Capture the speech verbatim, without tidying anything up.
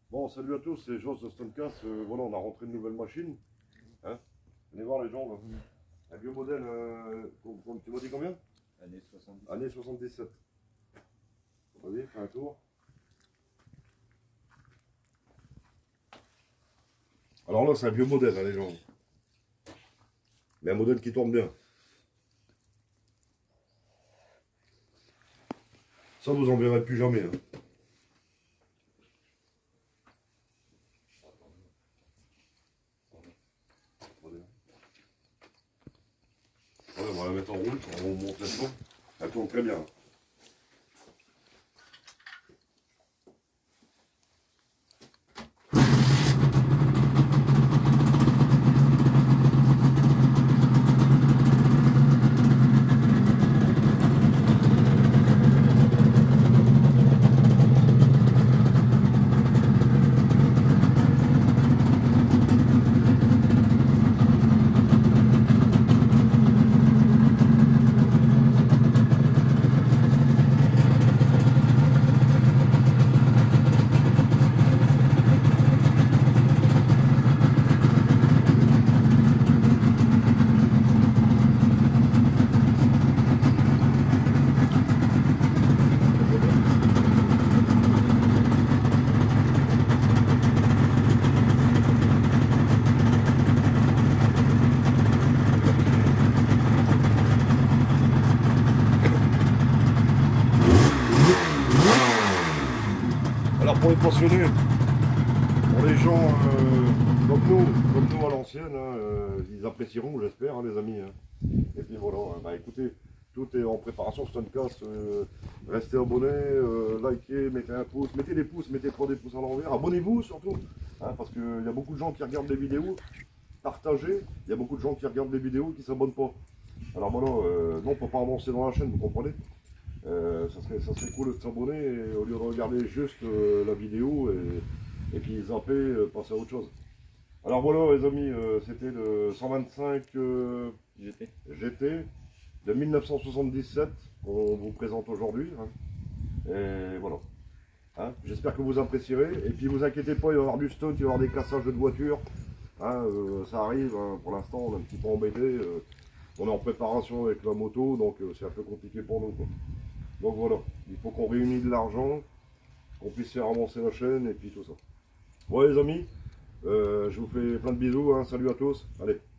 Bon, salut à tous, c'est Jos de Stonecast. Euh, voilà, on a rentré une nouvelle machine. Hein, venez voir les gens là. Un vieux modèle, euh, tu m'as dit combien? Année soixante-dix. Année soixante-dix-sept. Vas-y, fais un tour. Alors là, c'est un vieux modèle, hein, les gens. Mais un modèle qui tourne bien. Ça, vous en verrez plus jamais. Hein. Voilà, on va la mettre en route, on va monter ça. Elle tourne très bien. Alors pour les passionnés, pour les gens euh, comme nous, comme nous à l'ancienne, hein, euh, ils apprécieront, j'espère, hein, les amis. Hein. Et puis voilà, hein, bah écoutez, tout est en préparation Stonecast. Euh, restez abonnés, euh, likez, mettez un pouce, mettez des pouces, mettez pas des pouces à l'envers. Abonnez-vous surtout, hein, parce qu'il y a beaucoup de gens qui regardent des vidéos. Partagez, il y a beaucoup de gens qui regardent des vidéos qui ne s'abonnent pas. Alors voilà, euh, non, on ne peut pas avancer dans la chaîne, vous comprenez. Euh, ça, serait, ça serait cool de s'abonner au lieu de regarder juste euh, la vidéo et, et puis zapper, euh, passer à autre chose. Alors voilà les amis, euh, c'était le cent vingt-cinq euh, G T. G T de mille neuf cent soixante-dix-sept qu'on vous présente aujourd'hui. Hein. Et voilà. Hein. J'espère que vous apprécierez. Et puis vous inquiétez pas, il va y avoir du stunt, il va y avoir des cassages de voitures. Hein, euh, ça arrive, hein. Pour l'instant on est un petit peu embêté. Euh, on est en préparation avec la moto, donc euh, c'est un peu compliqué pour nous, quoi. Donc voilà, il faut qu'on réunisse de l'argent, qu'on puisse faire avancer la chaîne et puis tout ça. Bon les amis, euh, je vous fais plein de bisous, hein. Salut à tous, allez.